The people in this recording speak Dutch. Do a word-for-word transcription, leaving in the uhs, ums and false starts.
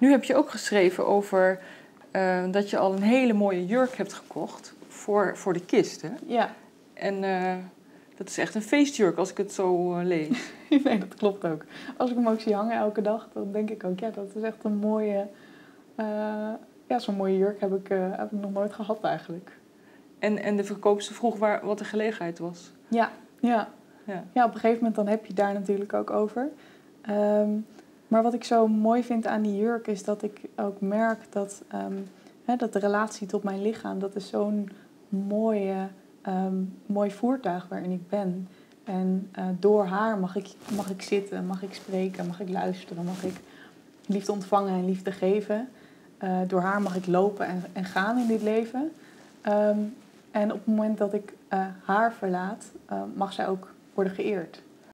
Nu heb je ook geschreven over uh, dat je al een hele mooie jurk hebt gekocht voor, voor de kist, hè? Ja. En uh, dat is echt een feestjurk als ik het zo uh, lees. Nee, dat klopt ook. Als ik hem ook zie hangen elke dag, dan denk ik ook, ja, dat is echt een mooie... Uh, ja, zo'n mooie jurk heb ik, uh, heb ik nog nooit gehad eigenlijk. En, en de verkoopster vroeg waar, wat de gelegenheid was. Ja, ja. Ja. Ja, op een gegeven moment dan heb je het daar natuurlijk ook over. Um, maar wat ik zo mooi vind aan die jurk is dat ik ook merk dat, um, hè, dat de relatie tot mijn lichaam, dat is zo'n mooie, um, mooi voertuig waarin ik ben. En uh, door haar mag ik, mag ik zitten, mag ik spreken, mag ik luisteren, mag ik liefde ontvangen en liefde geven. Uh, door haar mag ik lopen en, en gaan in dit leven. Um, en op het moment dat ik uh, haar verlaat, uh, mag zij ook worden geëerd.